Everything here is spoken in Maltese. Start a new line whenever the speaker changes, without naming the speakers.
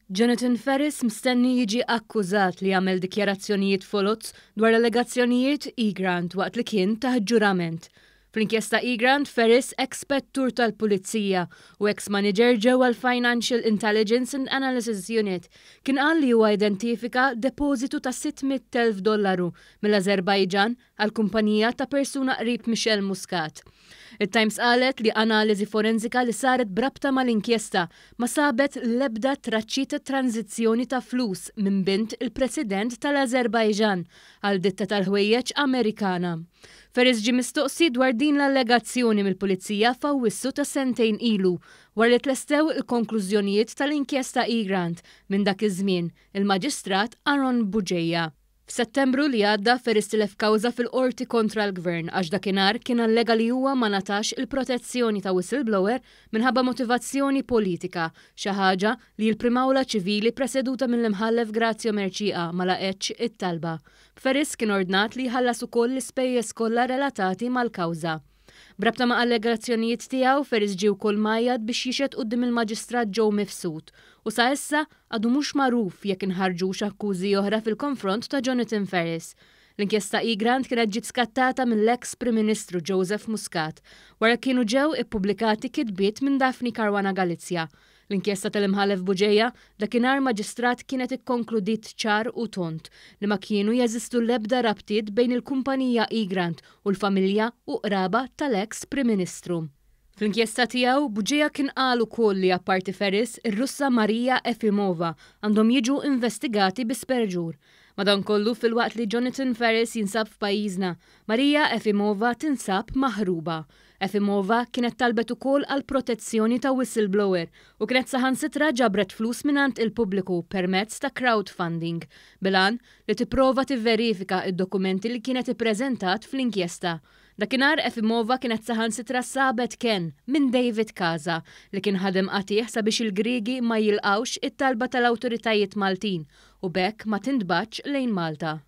Ferris Mistenni Jiġi Akkużat li għamel dikjarazzjonijiet folots dwar l-allegazzjonijiet Egrant waqt li kien taħt ġurament. Fl-inkjesta Egrant, Ferris Spettur tal-Pulizija u ex-manager ġewwa l-Financial Intelligence and Analysis Unit kien qal li huwa identifika depożitu ta' $600,000 mill-Ażerbajġan għall-kumpanija ta' persuna qrib Michelle Muscat. Il-Times qalet li analiżi forenzika li saret brabta mal-inkjesta ma sabet l-ebda traċċi tat-tranżizzjoni ta' flus minn bint il-President tal-Ażerbajġan għal ditta tal-ħwejjeġ Amerikana. Ferris ġie mistoqsi dwar din l-allegazzjoni mill-Pulizija f'Awwissu ta' sentejn ilu wara li tlestew il-konklużjonijiet tal-inkjesta Egrant minn dak iż-żmien il-Maġistrat Buġejja. F'Settembru li għadda Ferris tilef kawża fil-qorti kontra l-Gvern għax dakinhar kien allega li huwa ma natax il-protezzjoni ta' whistleblower minħabba motivazzjoni politika, xi ħaġa li l-primawla ċivili preseduta mill-imħallef Grazio Merċieqa ma laqetx it-talba. Ferris kien ordnat li jħallas ukoll l-ispejjeż kollha relatati mal-kawża. Brabta ma' allegazzjonijiet tiegħu Ferris ġie wkoll mgħayyad biex jixed quddiem il-Maġistrat MIFSUD u sa issa għadu mhux magħruf jekk inħarġux akkużi oħra fil-konfront ta' Ferris. L-inkjesta Egrant kienet ġiet skattata mill-eks Prim Ministru Muscat wara kienu ġew ippubblikati kitbiet minn Daphne Caruana Galizja. L-inkjesta tal-imħallef Buġejja dakinhar Maġistrat kienet ikkonkludit ċar u tont li ma kienu jeżistu l-ebda rabtiet bejn il-kumpanija Egrant u l-familja u qraba tal-eks Prim Ministru. Fl-inkjesta tiegħu Buġejja kien qal ukoll li apparti Ferris, ir-Russa Marija Efimova għandhom jiġu investigati bi sperġur. Madankollu fil-waqt li Ferris jinsab f'pajjiżna, Marija Efimova tinsab maħruba. Efimova kienet talbet ukoll għal protezzjoni ta' whistleblower u kienet saħansitra ġabret flus minant il-pubbliku permezz ta' crowdfunding bilan li tipprova tivverifika id-dokumenti li kienet ippreżentat fl-inkjesta. Dakinhar Efimova kienet saħansitra sabet kien minn David Kaza li kien ħadem qatih sabiex il-Griegi ma jilqawx it-talba tal-awtoritajiet Maltin u bekk ma tintbaċċ lejn Malta.